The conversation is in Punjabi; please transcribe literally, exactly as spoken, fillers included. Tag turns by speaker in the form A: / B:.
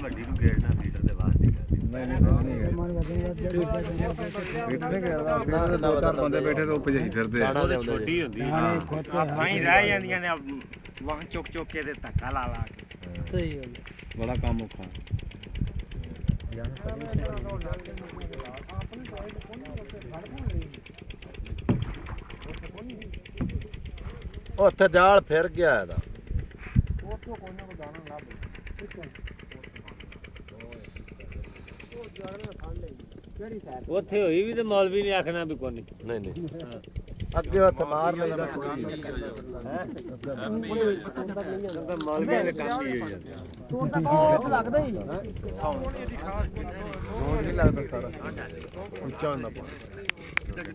A: ਵੱਡੀ ਨੂੰ ਗੇੜਨਾ ਫੀਡਰ ਦੇ ਬਾਅਦ ਦੀ ਨਹੀਂ ਨਹੀਂ ਫੀਡਰ ਨਹੀਂ ਗੇੜਦਾ ਫੀਡਰ ਦੋ ਚਾਰ ਬੰਦੇ ਬੈਠੇ ਤੇ ਉਹ ਭਜਾਈ ਫਿਰਦੇ ਛੋਟੀ ਹੁੰਦੀ ਆਪਾਂ ਹੀ ਰਹਿ ਜਾਂਦੀਆਂ ਨੇ ਵਾਂ ਚੁੱਕ ਚੁੱਕ ਕੇ ਤੇ ਧੱਕਾ ਲਾ ਲਾ ਕੇ ਸਹੀ ਗੱਲ ਬੜਾ ਕੰਮ ਔਖਾ
B: ਉੱਥੇ ਜਾਲ ਫਿਰ ਗਿਆ ਇਹਦਾ
A: ਉੱਥੇ ਹੋਈ ਵੀ ਤੇ ਮੌਲਵੀ ਨੇ ਆਖਣਾ ਵੀ ਕੋਈ
B: ਨਹੀਂ ਨਹੀਂ ਅੱਗੇ ਹੱਥ ਮਾਰ ਲਈਦਾ ਕੋਈ
A: ਹੈ ਮੌਲਵੀ ਦੇ ਕੰਮ ਹੀ ਹੋ ਜਾਂਦੇ
C: ਤੂੰ ਤਾਂ ਉਹ ਲੱਗਦਾ ਹੀ
A: ਸੌਣ ਨਹੀਂ ਲੱਗਦਾ ਸਾਰਾ ਉੱਚਾ ਹੁੰਦਾ ਪਾਣੀ